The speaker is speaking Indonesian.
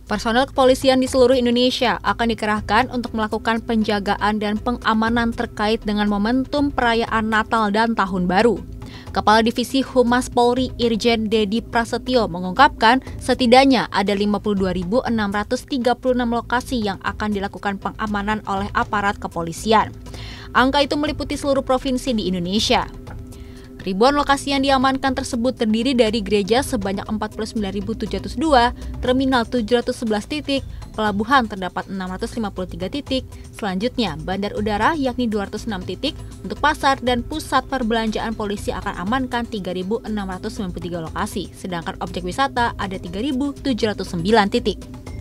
Personel kepolisian di seluruh Indonesia akan dikerahkan untuk melakukan penjagaan dan pengamanan terkait dengan momentum perayaan Natal dan Tahun Baru. Kepala Divisi Humas Polri Irjen Dedi Prasetyo mengungkapkan setidaknya ada 52.636 lokasi yang akan dilakukan pengamanan oleh aparat kepolisian. Angka itu meliputi seluruh provinsi di Indonesia. Ribuan lokasi yang diamankan tersebut terdiri dari gereja sebanyak 49.702, terminal 711 titik, pelabuhan terdapat 653 titik, selanjutnya bandar udara yakni 206 titik, untuk pasar dan pusat perbelanjaan polisi akan amankan 3.693 lokasi, sedangkan objek wisata ada 3.709 titik.